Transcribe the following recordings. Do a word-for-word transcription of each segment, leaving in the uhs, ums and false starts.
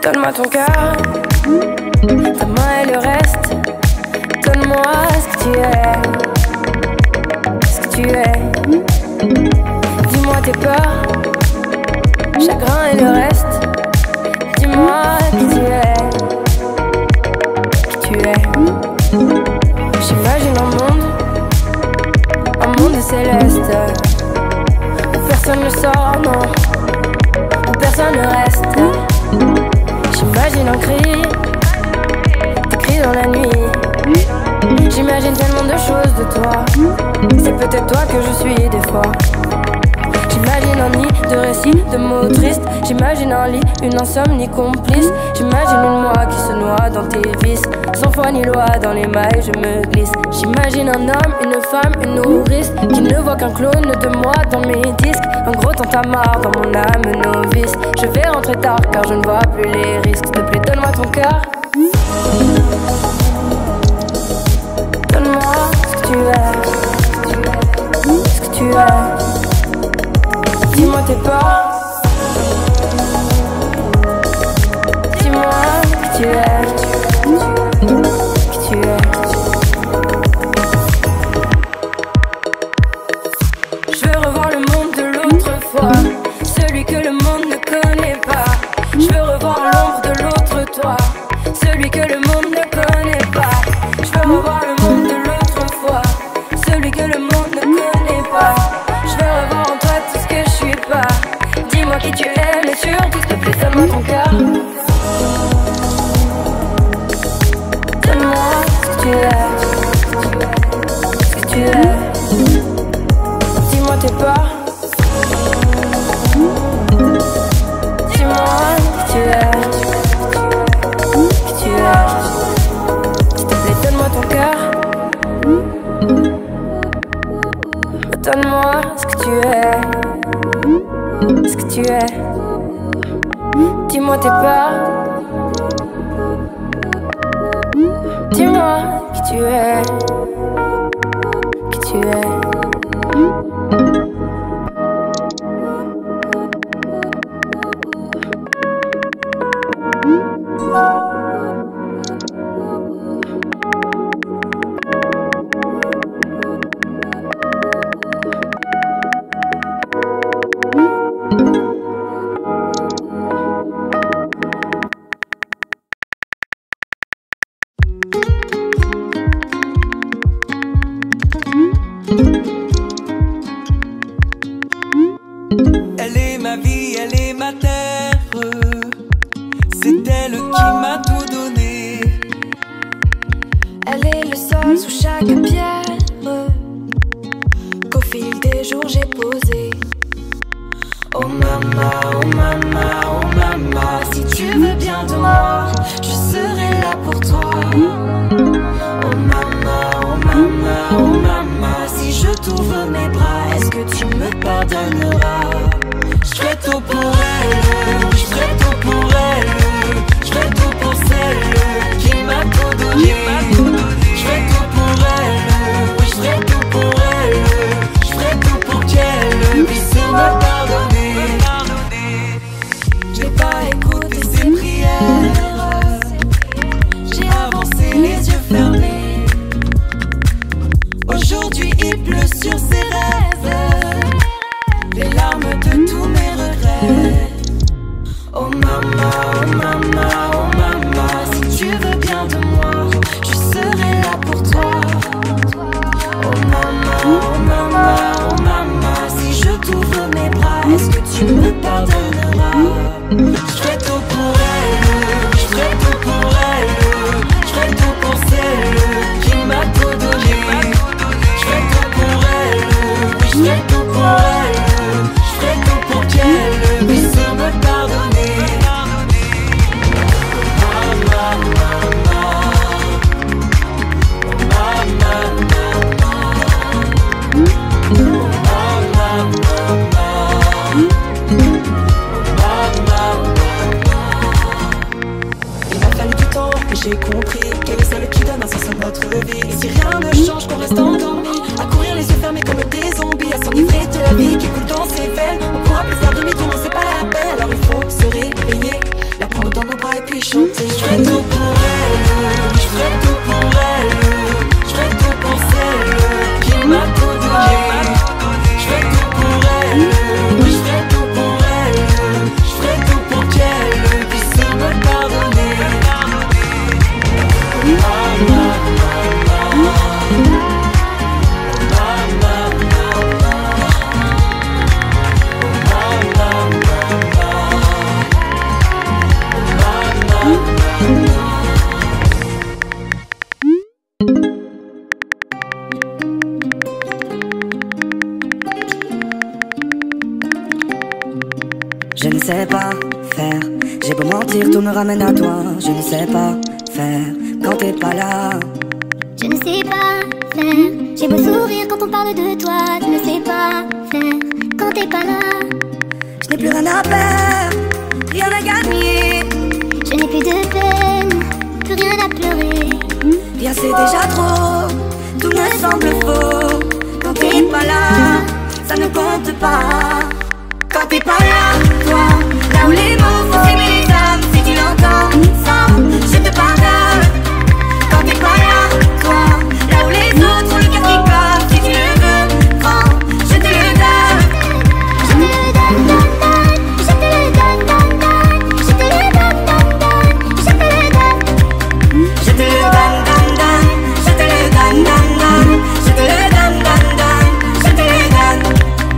Donne-moi ton cœur, ta main et le reste. Donne-moi ce que tu es, ce que tu es. Dis-moi tes peurs, chagrin et le reste. Dis-moi qui tu es, qui tu es. J'imagine un monde, un monde céleste, où personne ne sort, non, où personne ne reste. J'imagine un cri, des cris dans la nuit. J'imagine tellement de choses de toi. C'est peut-être toi que je suis des fois. J'imagine un nid de récits, de mots tristes. J'imagine un lit, une insomnie complice. J'imagine une moi qui se noie dans tes vices. Sans foi ni loi, dans les mailles je me glisse. J'imagine un homme, une femme, une nourrice qui ne voit qu'un clone de moi dans mes disques. Un gros tintamarre dans mon âme novice. Je vais rentrer tard car je ne vois plus les risques. S'il te plaît, donne-moi ton cœur. Donne-moi ce que tu es, ce que tu es. Dis-moi tes peurs. Dis-moi qui tu es, qui tu es. Je veux revoir le monde de l'autre fois, celui que le monde ne connaît pas. Je veux revoir l'ombre de l'autre toi, celui que le monde ne connaît pas. Je veux revoir le monde de l'autre fois, celui que le monde ne connaît pas. Je veux revoir en toi tout ce que je suis pas. Dis-moi qui tu es, mais surtout s'il te plaît, donne-moi ton cœur. Donne-moi ce que tu es, ce que tu es. Dis-moi tes peurs. Dis-moi qui tu es, qui tu es. S'il te plaît, donne-moi ton cœur. Donne-moi ce que tu es, ce que tu es. Dis-moi tes peurs. Dis-moi qui tu es, qui tu es. Elle est ma vie, elle est ma terre. C'est elle qui m'a tout donné. Elle est le sol sous chaque pierre qu'au fil des jours j'ai posé. Oh mama, oh mama, oh mama, Si tu veux bien de moi, je serai là pour toi. oh mama, oh mama, oh mama. Si je t'ouvre mes bras, est-ce que tu me pardonneras? Je ferai tout pour elle, je ferai tout pour elle, je ferai tout pour celle qui m'a tout donné. Je ferai tout pour elle, oui, je ferai tout pour elle, je ferai tout pour qu'elle puisse me pardonner. J'ai pas écouté ses prières, j'ai avancé les yeux fermés. Aujourd'hui il pleut sur ses rêves, Les larmes de tous mes regrets. oh mama, oh mama, oh mama. Si tu veux bien de moi, je serai là pour toi. Oh mama, oh mama, oh mama. Si je t'ouvre mes bras, est-ce que tu me pardonneras? Je ferai tout pour elle, je ferai tout pour elle, je ferai tout pour celle qui m'a tout donné. Je ferai tout pour elle, oui, je Je ne sais pas faire, j'ai beau mentir, tout me ramène à toi. Je ne sais pas faire quand t'es pas là. Je ne sais pas faire, j'ai beau sourire quand on parle de toi. Je ne sais pas faire quand t'es pas là. Je n'ai plus rien à perdre, rien à gagner. Je n'ai plus de peine, plus rien à pleurer. Bien c'est déjà trop, tout me semble faux. Quand t'es pas là, ça ne compte pas. Quand t'es pas là, toi, là où les mots font s'aimer les âmes. Si tu l'entends, ça, je te pardonne. Quand t'es pas là, toi, là où les autres ont le cœur qui colle. Si tu le veux, prends, je te le donne. Je te le donne, donne, donne. Je te le donne, donne, donne. Je te le donne, donne, donne. Je te le donne. Je te le donne, donne, donne. Je te le donne, donne, donne. Je te le donne, donne, donne. Je te le donne.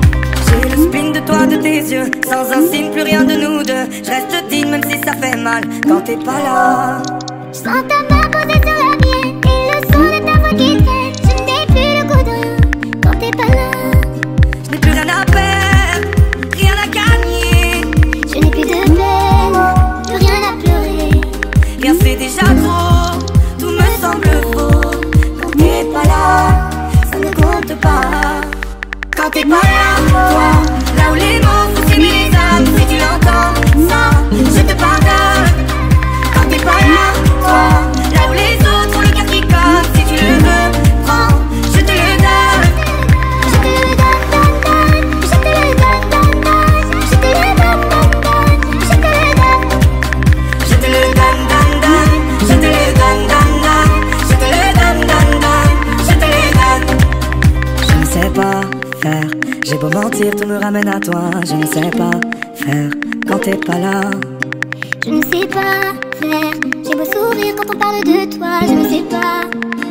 J'ai le spin de toi, de tes yeux. Sans un signe, plus rien de nous deux. Je reste digne même si ça fait mal. Quand t'es pas là, Je sens ta main posée sur la mienne et le son de ta voix qui traîne. Je n'ai plus le goût de rien quand t'es pas là. je n'ai plus rien à perdre, rien à gagner. Je n'ai plus de peine, plus rien à pleurer. Rien c'est déjà trop, tout me semble faux. Quand t'es pas là, ça ne compte pas. Quand t'es pas là, toi, là où les mots font s'aimer les âmes. Si tu l'entends, ça, je te pardonne. Quand t'es pas là, toi, là où les autres ont le cœur qui colle. Si tu le veux, prends, je te le donne. Je te le donne, donne, donne. Je te le donne, donne, donne. Je te le donne, donne, donne. Je te le donne. Je te le donne, donne, donne. Je te le donne, donne, donne. Je te le donne, donne, donne. Je te le donne. Je ne sais pas faire, j'ai beau mentir, tout me ramène à toi. Je ne sais pas faire quand t'es pas là. Je ne sais pas faire, j'ai beau sourire quand on parle de toi. Je ne sais pas